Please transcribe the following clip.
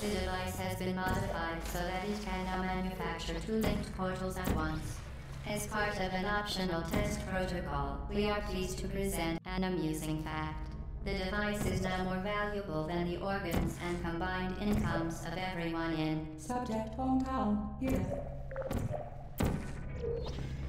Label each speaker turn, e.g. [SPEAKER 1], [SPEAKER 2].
[SPEAKER 1] The device has been modified so that it can now manufacture two linked portals at once. As part of an optional test protocol, we are pleased to present an amusing fact. The device is now more valuable than the organs and combined incomes of everyone in
[SPEAKER 2] Subject hometown here.